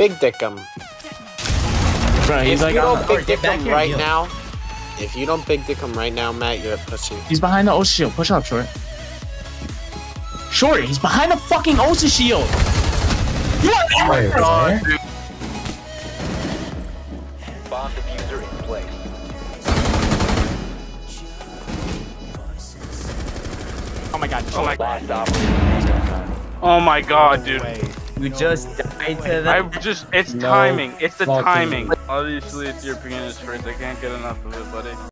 big dick him. Bro, he's If like, you don't big get dick back him here, right heal. now, if you don't big dick him right now, Matt, you're a pussy. he's behind the Osa shield. Push up, Short. Short, he's behind the fucking Osa shield. You are Wait, God, where? dude. Bomb diffuser in place. Oh my god. Last operator. Oh my god, dude. You just died to them. It's No timing. It's the fucking timing. Obviously, if you're beginner's first, I can't get enough of it, buddy.